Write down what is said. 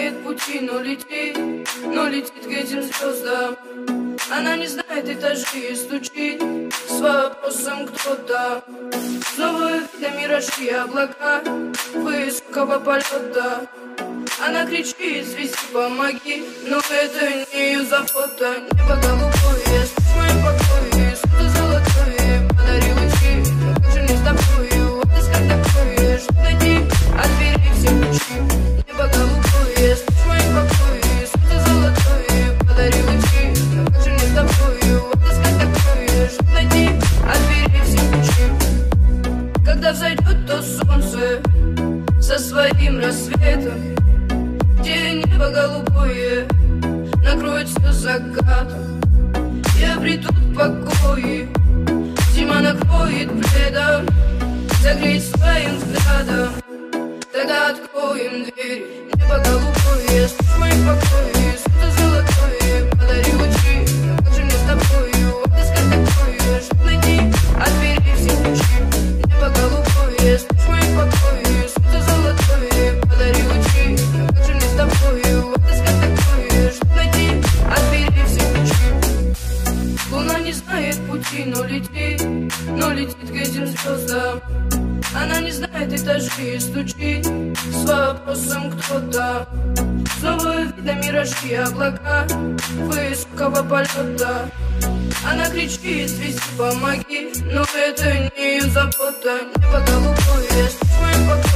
знает пути, но летит к этим звездам. Она не знает этажи и стучит с вопросом кто-то. Снова видно миражи и облака высокого полета. Она кричит: звезди, помоги, но это не ее забота. Небо голубое, спишь в моем покое, солнце золотое, подари лучи, но как же не с тобою, отыскать такое, что найти, отбери все ключи. Небо голубое, спишь в моем покое, солнце золотое, подари лучи, но как же не с тобою, отыскать такое, что найти, отбери все ключи. Когда взойдет то солнце со своим рассветом, где небо голубое накроет все закатом, и обретут покои, зима накроет пледом, согреть своим взглядом. Тогда откроем дверь. Небо голубое, спишь в моем покое, солнце золотое, подари лучи, но как же мне с тобою, отыскать такое, чтоб найти, отбери все ключи. Небо голубое, спишь в моем покое, солнце золотое, подари лучи, но как же мне с тобою, отыскать такое, чтоб найти, отбери все ключи. Луна не знает пути, но летит к этим звездам. Она не знает этажи и стучит с вопросом кто-то. Снова видно миражи и облака высокого полета. Она кричит: звезди, помоги, но это не ее забота. Небо голубое, спишь в моем покое.